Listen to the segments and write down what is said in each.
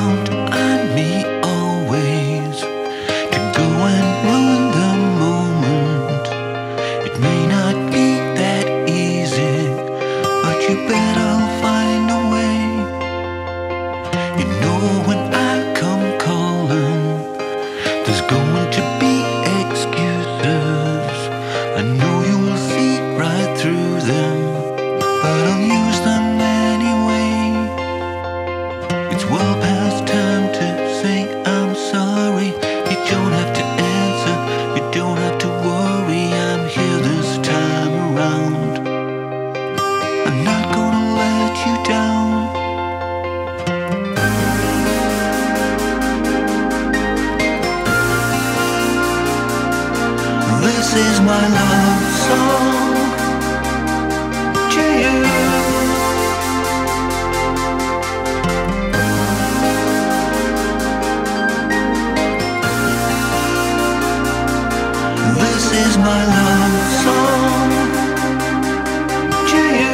count on me always to go and ruin the moment. It may not be that easy, but you better find a way. You know when I come calling, there's going to be excuses. I know you will see right through them, but I'll use them anyway. It's well past time to say I'm sorry. You don't have to answer, you don't have to worry. I'm here this time around. I'm not gonna let you down. This is my love song to you. This is my love song to you.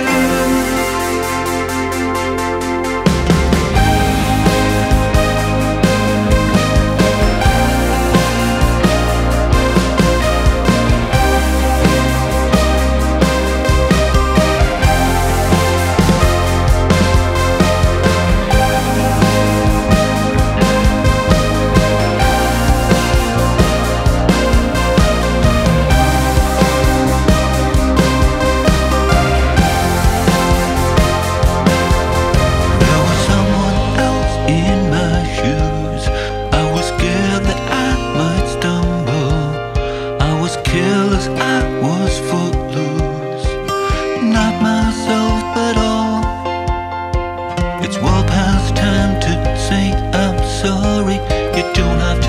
Careless, I was footloose, not myself at all. It's well past time to say I'm sorry. You don't have to